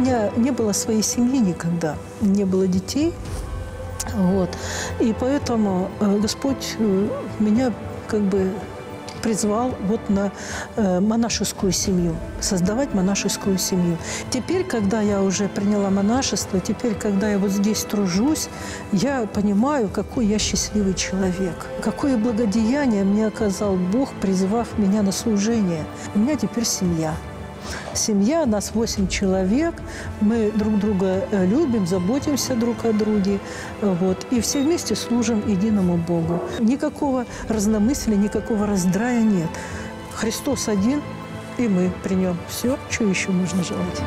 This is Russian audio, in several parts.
меня не было своей семьи никогда, не было детей. Вот. И поэтому Господь меня как бы призвал вот на монашескую семью, создавать монашескую семью. Теперь, когда я уже приняла монашество, теперь, когда я вот здесь тружусь, я понимаю, какой я счастливый человек, какое благодеяние мне оказал Бог, призвав меня на служение. У меня теперь семья. Семья, нас 8 человек, мы друг друга любим, заботимся друг о друге, вот, и все вместе служим единому Богу. Никакого разномыслия, никакого раздрая нет. Христос один, и мы при Нем. Все, что еще можно желать.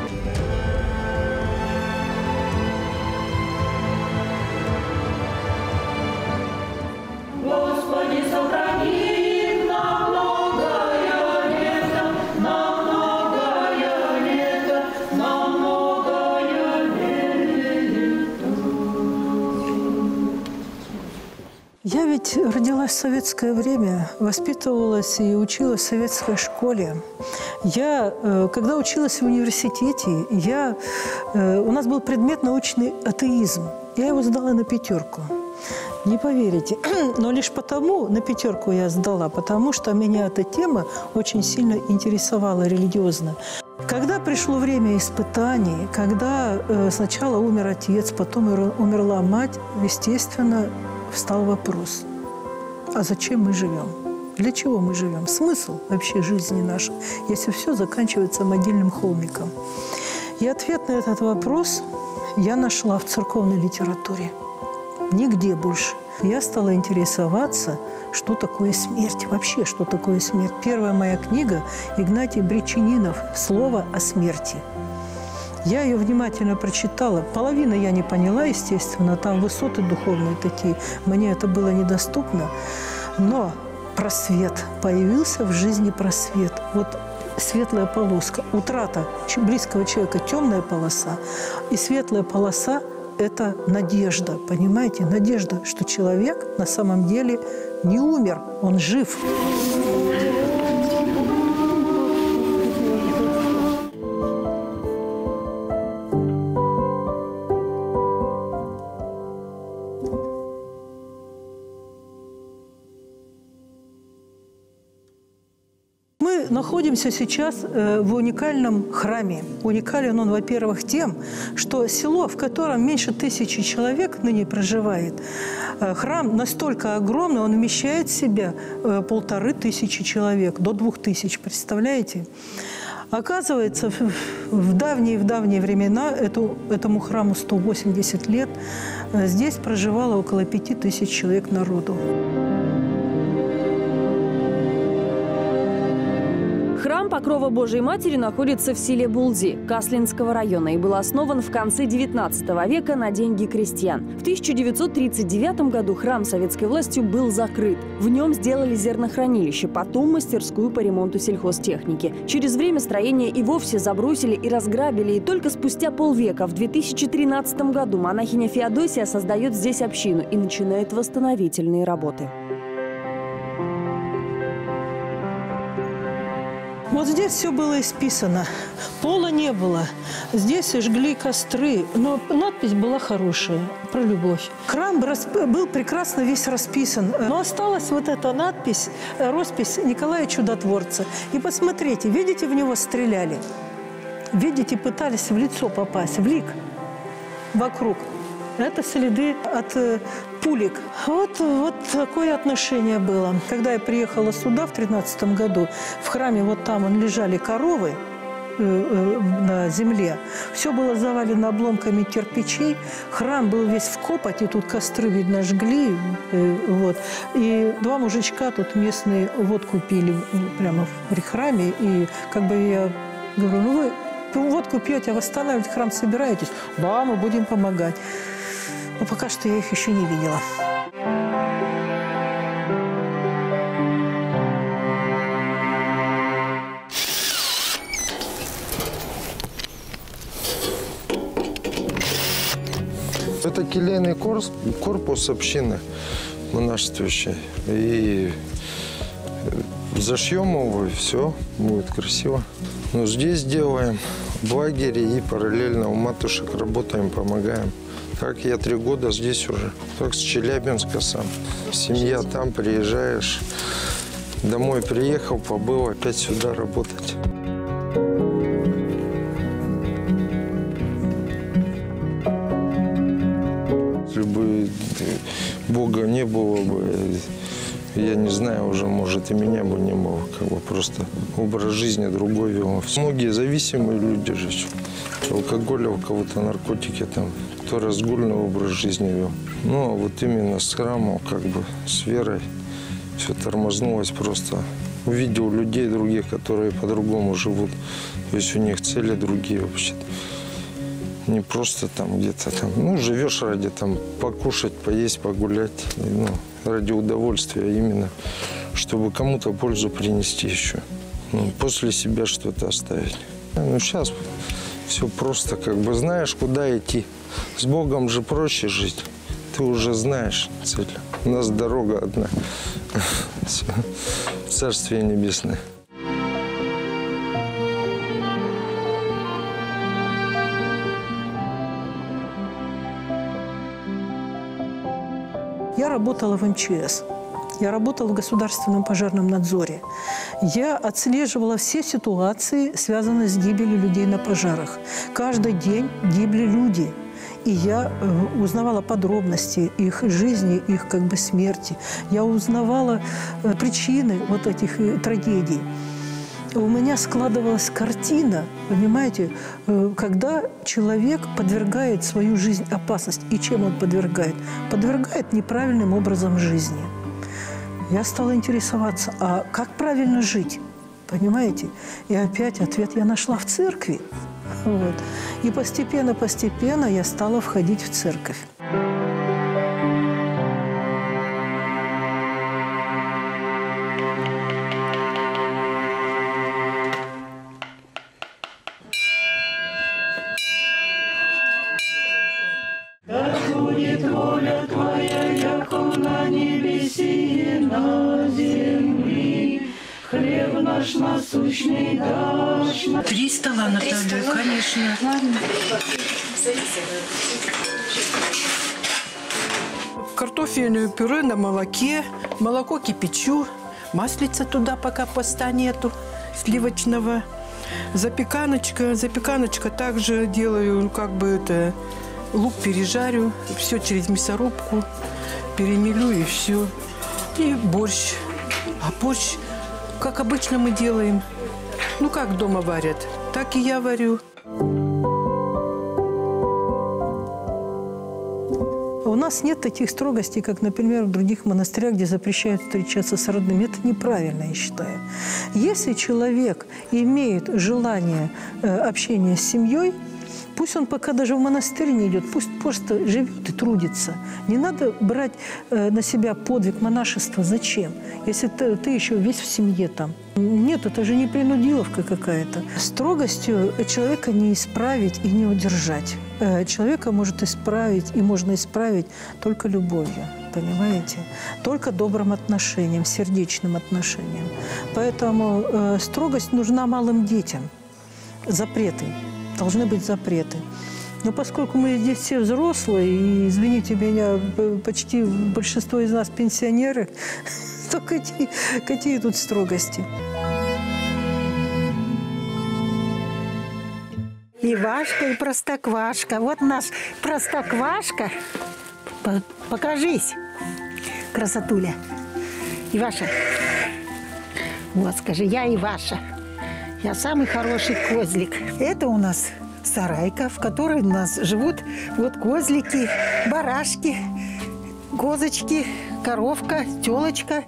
Я ведь родилась в советское время, воспитывалась и училась в советской школе. Я, когда училась в университете, у нас был предмет научный атеизм. Я его сдала на 5. Не поверите, но лишь потому на 5 я сдала, потому что меня эта тема очень сильно интересовала религиозно. Когда пришло время испытаний, когда сначала умер отец, потом умерла мать, естественно, встал вопрос, а зачем мы живем? Для чего мы живем? Смысл вообще жизни нашей, если все заканчивается могильным холмиком? И ответ на этот вопрос я нашла в церковной литературе. Нигде больше. Я стала интересоваться, что такое смерть. Вообще, что такое смерть. Первая моя книга Игнатий Бречининов «Слово о смерти». Я ее внимательно прочитала. Половину я не поняла, естественно. Там высоты духовные такие. Мне это было недоступно. Но просвет. Появился в жизни просвет. Вот светлая полоска. Утрата близкого человека – темная полоса. И светлая полоса – это надежда. Понимаете? Надежда, что человек на самом деле не умер. Он жив. Мы находимся сейчас в уникальном храме. Уникален он, во-первых, тем, что село, в котором меньше 1000 человек ныне проживает, храм настолько огромный, он вмещает в себя 1500 человек, до 2000, представляете? Оказывается, в давние времена, этому храму 180 лет, здесь проживало около 5000 человек народу. Храм Покрова Божией Матери находится в селе Булди Каслинского района и был основан в конце XIX века на деньги крестьян. В 1939 году храм советской властью был закрыт. В нем сделали зернохранилище, потом мастерскую по ремонту сельхозтехники. Через время строение и вовсе забросили и разграбили, и только спустя полвека, в 2013 году, монахиня Феодосия создает здесь общину и начинает восстановительные работы. Вот здесь все было исписано. Пола не было. Здесь жгли костры. Но надпись была хорошая, про любовь. Храм был прекрасно весь расписан. Но осталась вот эта надпись, роспись Николая Чудотворца. И посмотрите, видите, в него стреляли. Видите, пытались в лицо попасть, в лик вокруг. Это следы от пулек. Вот такое отношение было. Когда я приехала сюда в 2013 году, в храме вот там лежали коровы на земле. Все было завалено обломками кирпичей. Храм был весь в копоти, тут костры, видно, жгли. Вот. И 2 мужичка тут местные водку пили прямо при храме. И как бы я говорю, ну вы водку пьете, а восстанавливать храм собираетесь? Да, мы будем помогать. Но пока что я их еще не видела. Это келейный корпус общины монашествующей. И зашьем его, и все будет красиво. Но здесь делаем в лагере и параллельно у матушек работаем, помогаем. Так я 3 года здесь уже. Так с Челябинска сам. Семья там, приезжаешь. Домой приехал, побыл, опять сюда работать. Если бы Бога не было бы, я не знаю, уже, может, и меня бы не было. Как бы просто образ жизни другой вел. Многие зависимые люди же. Алкоголь, у кого-то наркотики, там, кто разгульный образ жизни вел. Ну, а вот именно с храмом, как бы, с верой все тормознулось просто. Увидел людей других, которые по-другому живут. То есть у них цели другие вообще. Не просто там где-то там, ну, живешь ради там покушать, поесть, погулять, ну, ради удовольствия, именно, чтобы кому-то пользу принести еще. Ну, после себя что-то оставить. Ну, сейчас все просто, как бы знаешь, куда идти. С Богом же проще жить. Ты уже знаешь цель. У нас дорога одна. Царствие небесное. Я работала в МЧС. Я работала в Государственном пожарном надзоре. Я отслеживала все ситуации, связанные с гибелью людей на пожарах. Каждый день гибли люди. И я узнавала подробности их жизни, их как бы смерти. Я узнавала причины вот этих трагедий. У меня складывалась картина, понимаете, когда человек подвергает свою жизнь опасности. И чем он подвергает? Подвергает неправильным образом жизни. Я стала интересоваться, а как правильно жить? Понимаете? И опять ответ я нашла в церкви. Вот. И постепенно я стала входить в церковь. Да будет воля Твоя, яко на небеси и на земли. Хлеб наш насущный дашь. 3 стола накладываю, конечно. Ладно. Картофельное пюре на молоке, молоко кипячу, маслица туда пока поста нету, сливочного. Запеканочка также делаю, как бы это, лук пережарю, все через мясорубку, перемелю и все. И борщ. А борщ, как обычно мы делаем, ну как дома варят, так и я варю. У нас нет таких строгостей, как, например, в других монастырях, где запрещают встречаться с родными. Это неправильно, я считаю. Если человек имеет желание общения с семьей, пусть он пока даже в монастырь не идет, пусть просто живет и трудится. Не надо брать на себя подвиг монашества. Зачем? Если ты еще весь в семье там. Нет, это же не принудиловка какая-то. Строгостью человека не исправить и не удержать. Человека может исправить и можно исправить только любовью. Понимаете? Только добрым отношением, сердечным отношением. Поэтому строгость нужна малым детям. Запреты. Должны быть запреты. Но поскольку мы здесь все взрослые, и, извините меня, почти большинство из нас пенсионеры, то какие тут строгости? Ивашка и Простоквашка. Вот наш Простоквашка. Покажись, красотуля. Иваша. Вот, скажи, я Иваша. Я самый хороший козлик. Это у нас сарайка, в которой у нас живут вот козлики, барашки, козочки, коровка, телочка.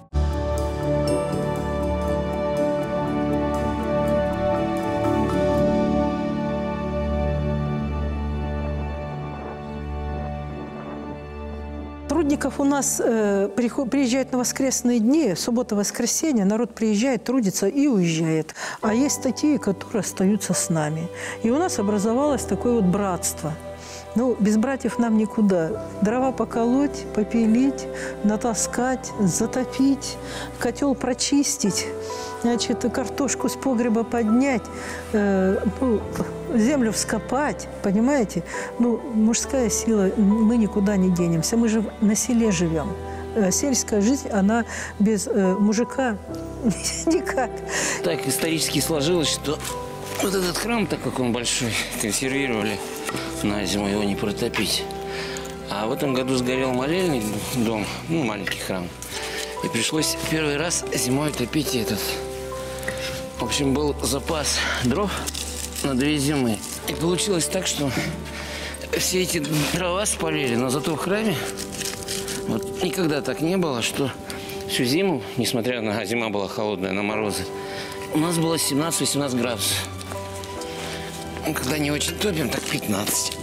Трудников у нас приезжают на воскресные дни, суббота-воскресенье, народ приезжает, трудится и уезжает. А есть такие, которые остаются с нами. И у нас образовалось такое вот братство. Ну, без братьев нам никуда. Дрова поколоть, попилить, натаскать, затопить, котел прочистить, значит, картошку с погреба поднять. землю вскопать, понимаете? Ну, мужская сила, мы никуда не денемся. Мы же на селе живем. Сельская жизнь, она без мужика никак. Так исторически сложилось, что вот этот храм, так как он большой, консервировали на зиму, его не протопить. А в этом году сгорел молельный дом, ну, маленький храм. И пришлось первый раз зимой топить этот. В общем, был запас дров на 2 зимы. И получилось так, что все эти дрова спалили, но зато в храме вот никогда так не было, что всю зиму, несмотря на зима была холодная, на морозы, у нас было 17-18 градусов. Когда не очень топим, так 15.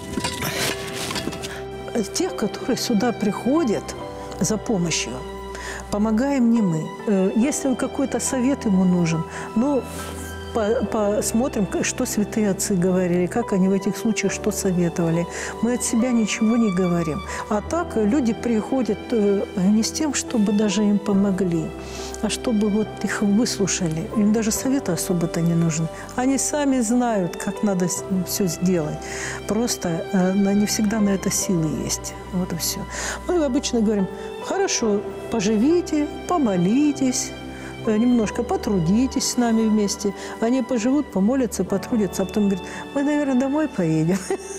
Тех, которые сюда приходят за помощью, помогаем не мы. Если какой-то совет ему нужен, ну, посмотрим, что святые отцы говорили, как они в этих случаях что советовали. Мы от себя ничего не говорим. А так люди приходят не с тем, чтобы даже им помогли, а чтобы вот их выслушали. Им даже совета особо-то не нужен. Они сами знают, как надо все сделать. Просто не всегда на это силы есть. Вот и все. Мы обычно говорим: хорошо, поживите, помолитесь, немножко потрудитесь с нами вместе. Они поживут, помолятся, потрудятся, а потом говорят: мы, наверное, домой поедем.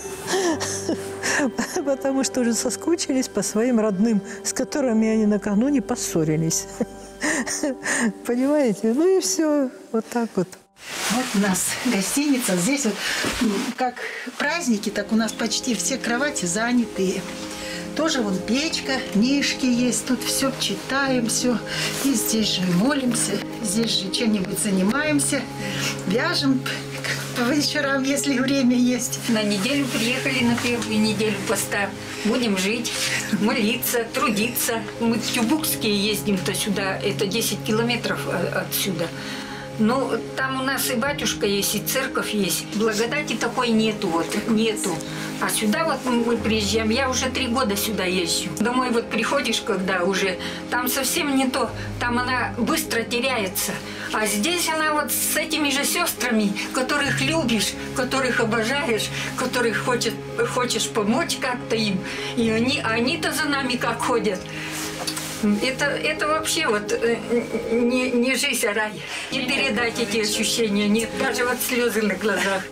Потому что уже соскучились по своим родным, с которыми они накануне поссорились. Понимаете? Ну и все. Вот так вот. Вот у нас гостиница. Здесь вот как праздники, так у нас почти все кровати занятые. Тоже вон печка, книжки есть, тут все читаем, все. И здесь же молимся, здесь же чем-нибудь занимаемся, вяжем по вечерам, если время есть. На неделю приехали, на первую неделю поста. Будем жить, молиться, трудиться. Мы в Тюбукские ездим-то сюда, это 10 километров отсюда. Ну, там у нас и батюшка есть, и церковь есть. Благодати такой нету, вот, нету. А сюда вот мы приезжаем, я уже 3 года сюда езжу. Домой вот приходишь, когда уже, там совсем не то, там она быстро теряется. А здесь она вот с этими же сестрами, которых любишь, которых обожаешь, которых хочешь помочь как-то им. И они-то за нами как ходят. Это вообще вот не жизнь, а рай. Не передать эти ощущения, нет, даже вот слезы на глазах.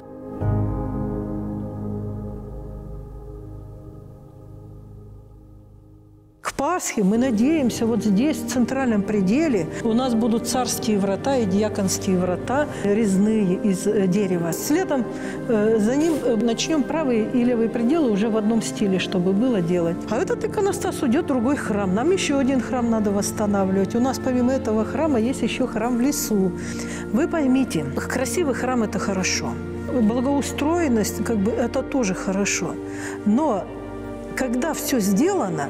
К Пасхе мы надеемся, вот здесь, в центральном пределе, у нас будут царские врата и диаконские врата, резные из дерева. Следом за ним начнем правый и левый пределы уже в одном стиле, чтобы было делать. А этот иконостас уйдет в другой храм. Нам еще один храм надо восстанавливать. У нас помимо этого храма есть еще храм в лесу. Вы поймите, красивый храм – это хорошо. Благоустроенность, как бы, это тоже хорошо. Но когда все сделано,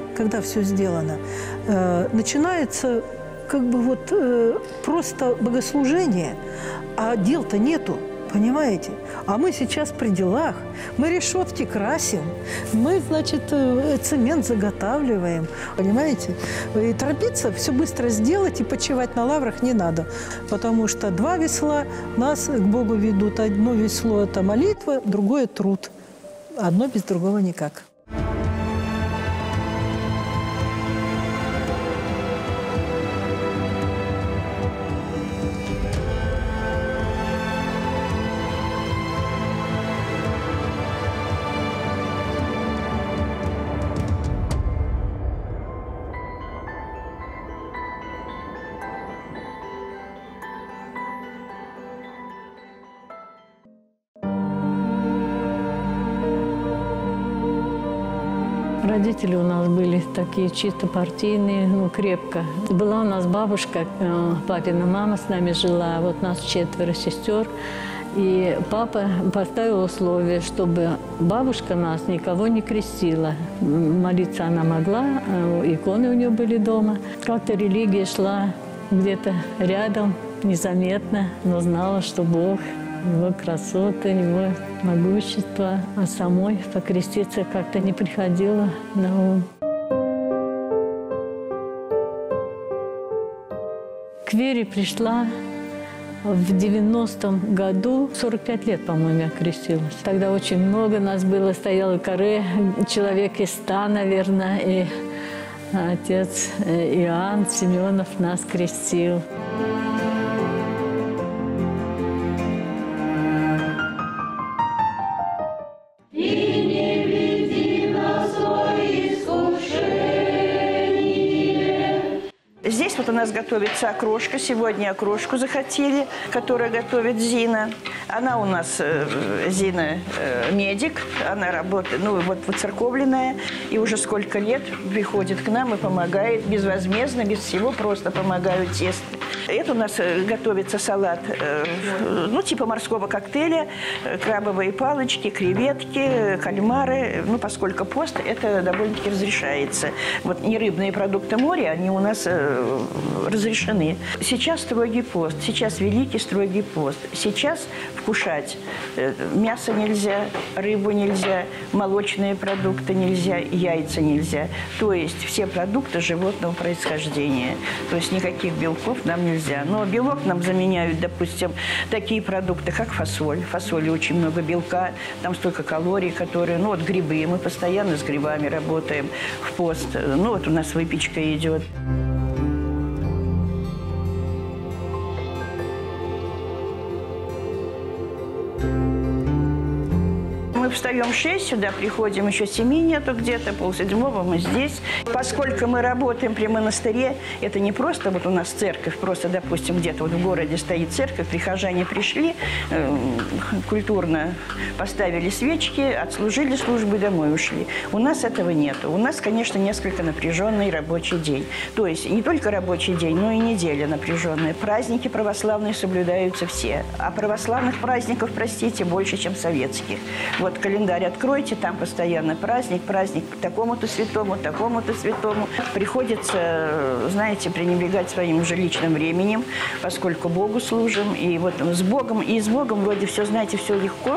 начинается как бы вот просто богослужение, а дел-то нету, понимаете? А мы сейчас при делах, мы решетки красим, мы, значит, цемент заготавливаем, понимаете? И торопиться, все быстро сделать и почивать на лаврах не надо, потому что 2 весла нас к Богу ведут. Одно весло – это молитва, другое – труд. Одно без другого никак. Родители у нас были такие чисто партийные, ну, крепко. Была у нас бабушка, папина мама с нами жила, вот нас 4 сестер. И папа поставил условие, чтобы бабушка нас никого не крестила. Молиться она могла, иконы у нее были дома. Как-то религия шла где-то рядом, незаметно, но знала, что Бог, Его красота, Его могущество. А самой покреститься как-то не приходило на ум. К вере пришла В 90-м году, 45 лет, по-моему, я крестилась. Тогда очень много нас было, стояло каре, человек из 100, наверное, и отец Иоанн Семенов нас крестил. Здесь вот у нас готовится окрошка. Сегодня окрошку захотели, которую готовит Зина. Она у нас, Зина, медик. Она работает, ну, вот выцерковленная. И уже сколько лет приходит к нам и помогает безвозмездно, без всего, просто помогают тесто. Это у нас готовится салат, ну, типа морского коктейля. Крабовые палочки, креветки, кальмары. Ну, поскольку пост, это довольно-таки разрешается. Вот нерыбные продукты моря, они у нас разрешены. Сейчас строгий пост, сейчас великий строгий пост. Сейчас вкушать мясо нельзя, рыбу нельзя, молочные продукты нельзя, яйца нельзя. То есть все продукты животного происхождения. То есть никаких белков нам нельзя. Но белок нам заменяют, допустим, такие продукты, как фасоль. В фасоли очень много белка, там столько калорий, которые... Ну вот грибы, мы постоянно с грибами работаем в пост. Ну вот у нас выпечка идет. Мы встаем в 6, сюда приходим, еще 7 нету где-то, 6:30 мы здесь. Поскольку мы работаем при монастыре, это не просто вот у нас церковь, просто, допустим, где-то вот в городе стоит церковь, прихожане пришли, культурно поставили свечки, отслужили службу и домой ушли. У нас этого нету. У нас, конечно, несколько напряженный рабочий день. То есть не только рабочий день, но и неделя напряженная. Праздники православные соблюдаются все. А православных праздников, простите, больше, чем советских. Вот календарь откройте, там постоянно праздник, праздник такому-то святому, такому-то святому. Приходится, знаете, пренебрегать своим уже личным временем, поскольку Богу служим. И вот с Богом, и с Богом вроде все, знаете, все легко.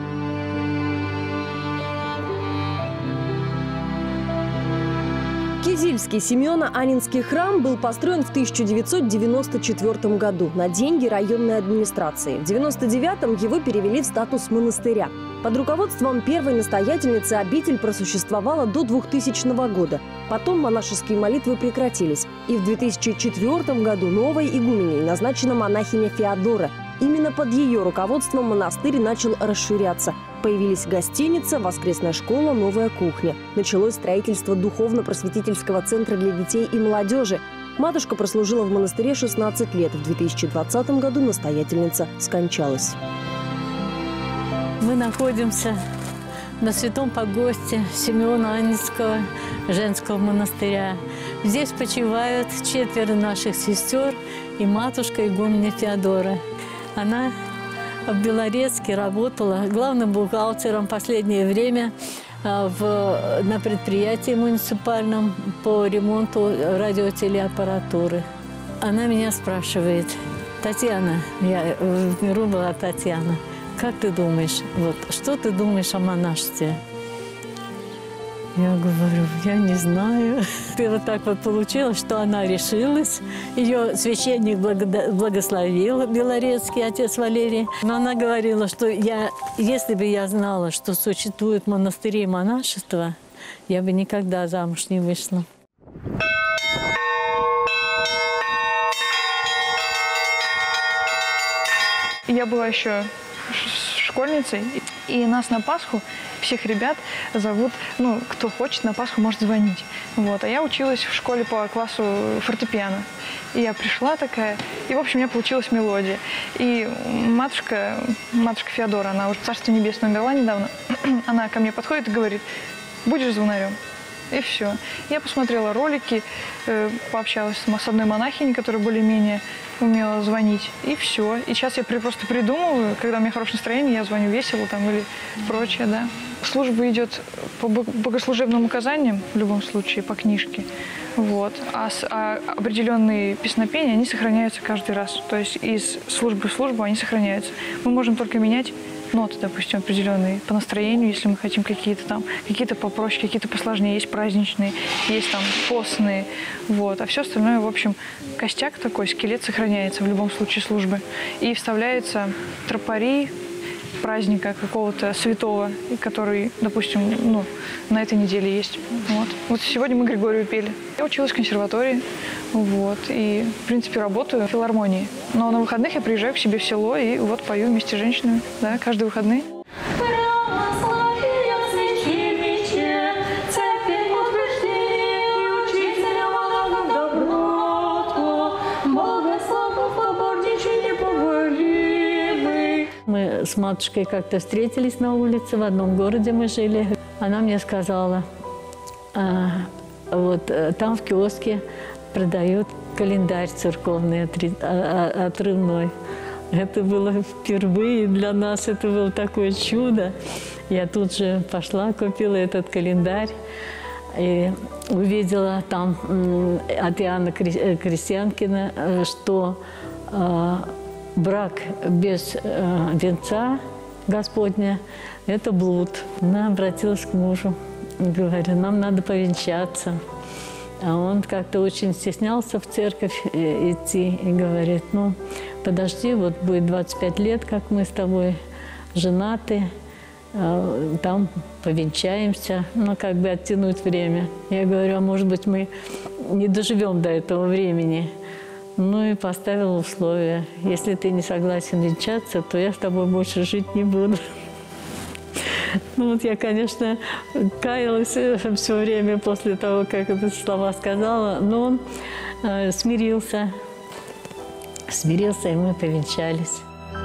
Кизильский Симеоно-Аннинский храм был построен в 1994 году на деньги районной администрации. В 1999-м его перевели в статус монастыря. Под руководством первой настоятельницы обитель просуществовала до 2000 года. Потом монашеские молитвы прекратились. И в 2004 году новой игуменей назначена монахиня Феодора. Именно под ее руководством монастырь начал расширяться. Появились гостиница, воскресная школа, новая кухня. Началось строительство духовно-просветительского центра для детей и молодежи. Матушка прослужила в монастыре 16 лет. В 2020 году настоятельница скончалась. Мы находимся на святом погосте Симеона-Аннинского женского монастыря. Здесь почивают 4 наших сестер и матушка игуменя Феодора. Она в Белорецке работала главным бухгалтером последнее время на предприятии муниципальном по ремонту радиотелеаппаратуры. Она меня спрашивает: Татьяна, я в миру была Татьяна, как ты думаешь, вот, что ты думаешь о монашестве? Я говорю, я не знаю. И вот так вот получилось, что она решилась. Ее священник благословил, белорецкий отец Валерий. Но она говорила, что если бы я знала, что существует монастыри и монашество, я бы никогда замуж не вышла. Я была еще школьницей, и нас на Пасху, всех ребят зовут, ну, кто хочет, на Пасху может звонить. Вот. А я училась в школе по классу фортепиано. И я пришла такая, и, в общем, у меня получилась мелодия. И матушка Феодора, она уже Царство Небесное умерла недавно, она ко мне подходит и говорит: будешь звонарем. И все. Я посмотрела ролики, пообщалась с одной монахиней, которая более-менее умела звонить. И все. И сейчас я просто придумываю, когда у меня хорошее настроение, я звоню весело там или прочее, да. Служба идет по богослужебным указаниям, в любом случае, по книжке. Вот. А определенные песнопения, они сохраняются каждый раз. То есть из службы в службу они сохраняются. Мы можем только менять ноты, допустим, определенные по настроению, если мы хотим какие-то попроще, какие-то посложнее. Есть праздничные, есть там постные, вот. А все остальное, в общем, костяк такой, скелет сохраняется в любом случае службы. И вставляются тропари праздника какого-то святого, который, допустим, ну, на этой неделе есть. Вот сегодня мы Григорию пели. Я училась в консерватории, вот, и, в принципе, работаю в филармонии. Но на выходных я приезжаю к себе в село и вот пою вместе с женщинами, да, каждые выходные. Мы с матушкой как-то встретились на улице, в одном городе мы жили. Она мне сказала, вот там в киоске продают календарь церковный отрывной. Это было впервые для нас, это было такое чудо. Я тут же пошла, купила этот календарь и увидела там от Иоанна Крестьянкина, что брак без венца Господня – это блуд. Она обратилась к мужу, говорит, нам надо повенчаться. А он как-то очень стеснялся в церковь идти и говорит, ну, подожди, вот будет 25 лет, как мы с тобой женаты, там повенчаемся, ну, как бы оттянуть время. Я говорю, а может быть, мы не доживем до этого времени. Ну и поставила условия. Если ты не согласен венчаться, то я с тобой больше жить не буду. Ну вот я, конечно, каялась все время после того, как эти слова сказала, но он смирился. Смирился, и мы повенчались.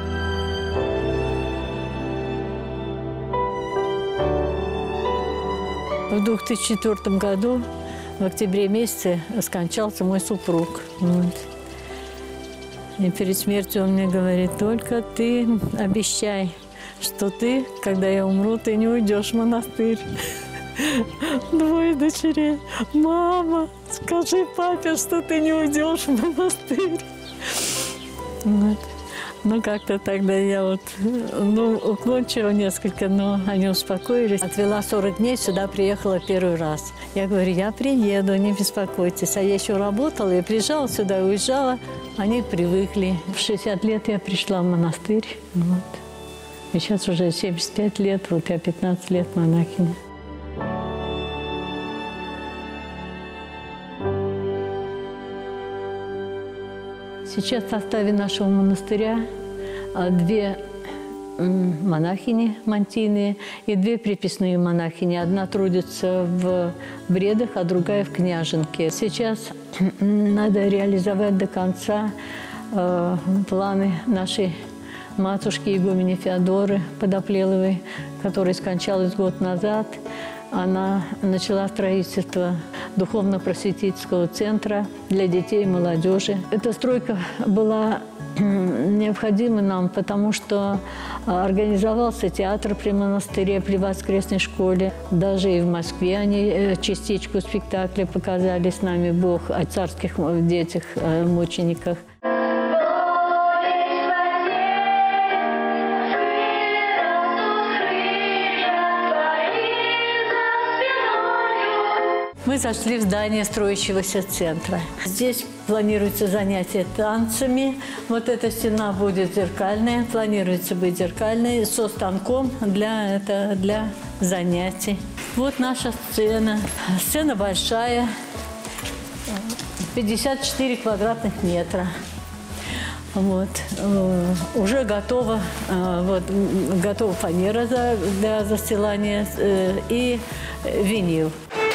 В 2004 году, в октябре месяце, скончался мой супруг. Вот. И перед смертью он мне говорит, только ты обещай, что ты, когда я умру, ты не уйдешь в монастырь. Двое дочерей. Мама, скажи папе, что ты не уйдешь в монастырь. Вот. Ну, как-то тогда я вот, ну, уклончиво несколько, но они успокоились. Отвела 40 дней, сюда приехала первый раз. Я говорю, я приеду, не беспокойтесь. А я еще работала, я приезжала сюда и уезжала. Они привыкли. В 60 лет я пришла в монастырь. Вот. И сейчас уже 75 лет, вот я 15 лет монахиня. Сейчас в составе нашего монастыря 2 монахини мантийные и 2 приписные монахини. Одна трудится в Бредах, а другая в Княжинке. Сейчас надо реализовать до конца планы нашей матушки игумени Феодоры Подоплеловой, которая скончалась год назад. Она начала строительство духовно-просветительского центра для детей и молодежи. Эта стройка была необходима нам, потому что организовался театр при монастыре, при воскресной школе. Даже и в Москве они частичку спектакля показали «С нами Бог» о царских детях, мучениках. Мы зашли в здание строящегося центра. Здесь планируется занятие танцами. Вот эта стена будет зеркальная, планируется быть зеркальной, со станком для занятий. Вот наша сцена. Сцена большая, 54 квадратных метра. Вот. Уже готова, готова фанера для застилания и винил.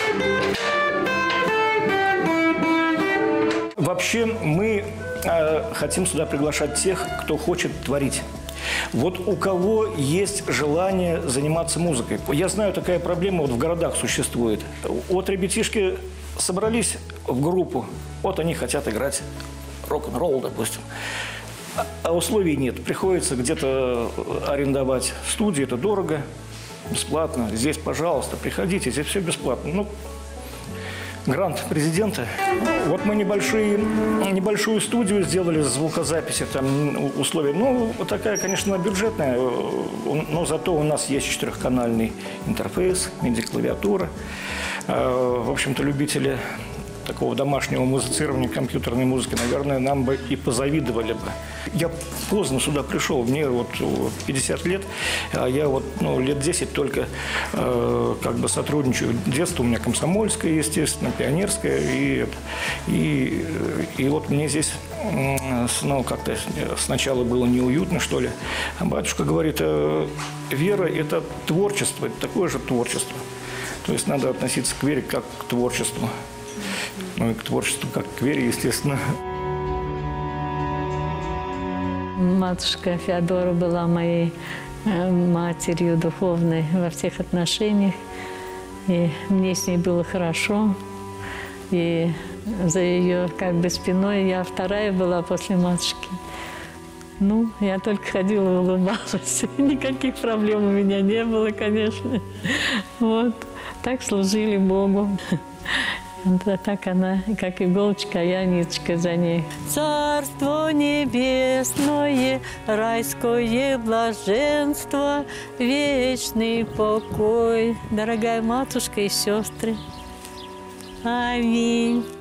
Вообще мы хотим сюда приглашать тех, кто хочет творить. Вот у кого есть желание заниматься музыкой. Я знаю, такая проблема вот в городах существует. Вот ребятишки собрались в группу, вот они хотят играть рок-н-ролл, допустим. А условий нет. Приходится где-то арендовать студию, это дорого, бесплатно. Здесь, пожалуйста, приходите, здесь все бесплатно. Ну, грант президента. Вот мы небольшую студию сделали звукозаписи, там условия. Ну, вот такая, конечно, бюджетная, но зато у нас есть 4-канальный интерфейс, MIDI-клавиатура. В общем-то, любители такого домашнего музицирования, компьютерной музыки, наверное, нам бы и позавидовали бы. Я поздно сюда пришел, мне вот 50 лет, а я вот лет 10 только как бы сотрудничаю. Детство у меня комсомольское, естественно, пионерское, и вот мне здесь как-то сначала было неуютно, что ли. А батюшка говорит, вера – это творчество, это такое же творчество. То есть надо относиться к вере как к творчеству. Ну и к творчеству, как к вере, естественно. Матушка Феодора была моей матерью духовной во всех отношениях. И мне с ней было хорошо. И за ее как бы спиной я вторая была после матушки. Ну, я только ходила и улыбалась. Никаких проблем у меня не было, конечно. Вот. Так служили Богу. Так она, как иголочка, а я ниточка за ней. Царство небесное, райское блаженство, вечный покой. Дорогая матушка и сестры, аминь.